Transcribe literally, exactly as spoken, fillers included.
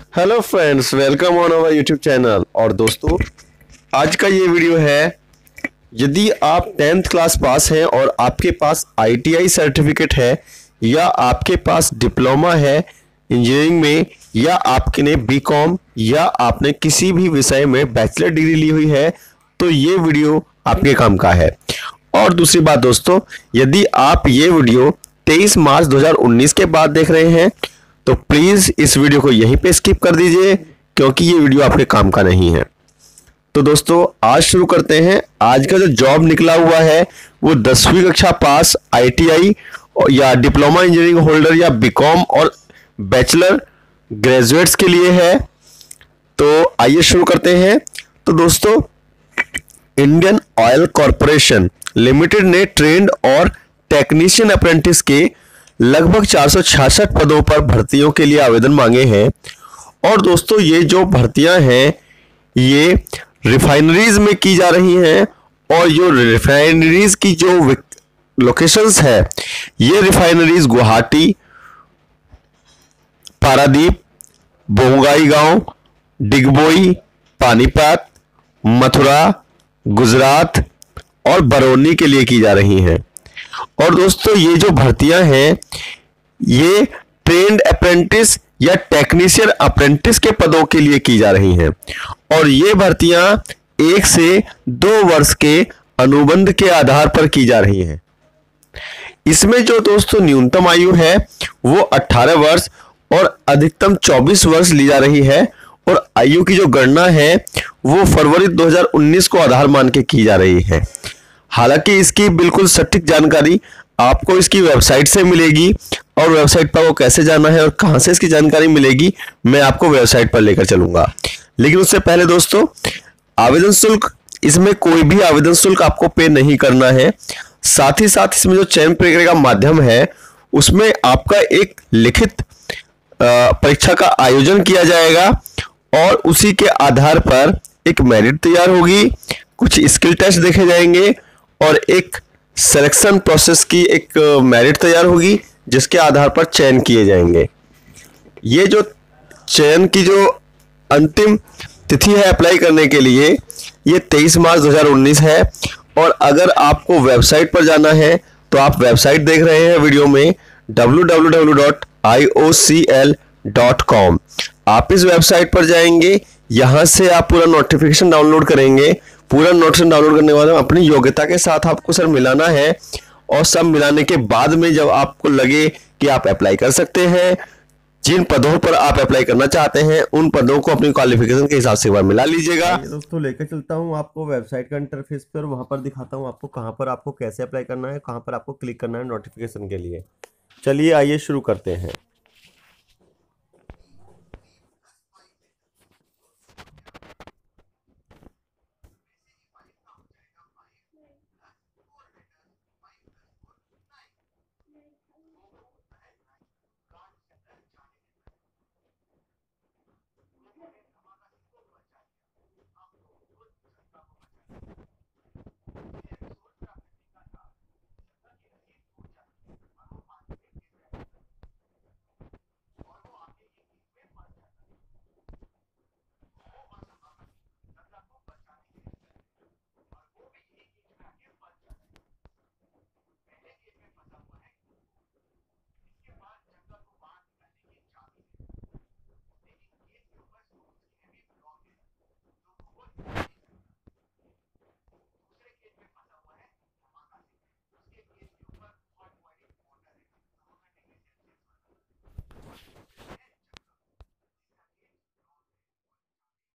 Hello friends, welcome on our YouTube channel. और दोस्तों, आज का ये वीडियो है, यदि आप टेंथ क्लास पास हैं और आपके पास आई टी आई सर्टिफिकेट है या आपके पास डिप्लोमा है इंजीनियरिंग में, या आपने बी कॉम या आपने किसी भी विषय में बैचलर डिग्री ली हुई है, तो ये वीडियो आपके काम का है। और दूसरी बात दोस्तों, यदि आप ये वीडियो तेईस मार्च दो हज़ार उन्नीस के बाद देख रहे हैं तो प्लीज इस वीडियो को यहीं पे स्किप कर दीजिए, क्योंकि ये वीडियो आपके काम का नहीं है। तो दोस्तों, आज शुरू करते हैं। आज का जो जॉब निकला हुआ है वो दसवीं कक्षा पास आई टी आई या डिप्लोमा इंजीनियरिंग होल्डर या बी कॉम और बैचलर ग्रेजुएट्स के लिए है। तो आइए शुरू करते हैं। तो दोस्तों, इंडियन ऑयल कॉरपोरेशन लिमिटेड ने ट्रेंड और टेक्नीशियन अप्रेंटिस के लगभग चार सौ छियासठ पदों पर भर्तियों के लिए आवेदन मांगे हैं। और दोस्तों, ये जो भर्तियां हैं ये रिफाइनरीज में की जा रही हैं, और जो रिफाइनरीज की जो लोकेशंस है, ये रिफाइनरीज गुवाहाटी, पारादीप, बोंगाईगांव, डिगबोई, पानीपत, मथुरा, गुजरात और बरौनी के लिए की जा रही हैं। और दोस्तों, ये जो भर्तियां हैं ये ट्रेंड अप्रेंटिस या टेक्नीशियन अप्रेंटिस के पदों के लिए की जा रही हैं, और ये भर्तियां एक से दो वर्ष के अनुबंध के आधार पर की जा रही हैं। इसमें जो दोस्तों न्यूनतम आयु है वो अठारह वर्ष और अधिकतम चौबीस वर्ष ली जा रही है, और आयु की जो गणना है वो फरवरी दो हज़ार उन्नीस को आधार मान के की जा रही है। हालांकि इसकी बिल्कुल सटीक जानकारी आपको इसकी वेबसाइट से मिलेगी, और वेबसाइट पर वो कैसे जाना है और कहां से इसकी जानकारी मिलेगी मैं आपको वेबसाइट पर लेकर चलूंगा। लेकिन उससे पहले दोस्तों, आवेदन शुल्क, इसमें कोई भी आवेदन शुल्क आपको पे नहीं करना है। साथ ही साथ इसमें जो चयन प्रक्रिया का माध्यम है उसमें आपका एक लिखित परीक्षा का आयोजन किया जाएगा, और उसी के आधार पर एक मेरिट तैयार होगी, कुछ स्किल टेस्ट देखे जाएंगे और एक सिलेक्शन प्रोसेस की एक मेरिट तैयार होगी, जिसके आधार पर चयन किए जाएंगे। ये जो चयन की जो अंतिम तिथि है अप्लाई करने के लिए, ये तेईस मार्च दो हज़ार उन्नीस है। और अगर आपको वेबसाइट पर जाना है तो आप वेबसाइट देख रहे हैं वीडियो में W W W dot I O C L dot com. आप इस वेबसाइट पर जाएंगे, यहां से आप पूरा नोटिफिकेशन डाउनलोड करेंगे। पूरा नोटिफिकेशन डाउनलोड करने के बाद अपनी योग्यता के साथ आपको सर मिलाना है, और सब मिलाने के बाद में जब आपको लगे कि आप अप्लाई कर सकते हैं, जिन पदों पर आप अप्लाई करना चाहते हैं उन पदों को अपनी क्वालिफिकेशन के हिसाब से एक बार मिला लीजिएगा। दोस्तों, लेकर चलता हूं आपको वेबसाइट का इंटरफेस पर, वहां पर दिखाता हूं आपको कहां पर आपको कैसे अप्लाई करना है, कहां पर आपको क्लिक करना है नोटिफिकेशन के लिए। चलिए आइए शुरू करते हैं।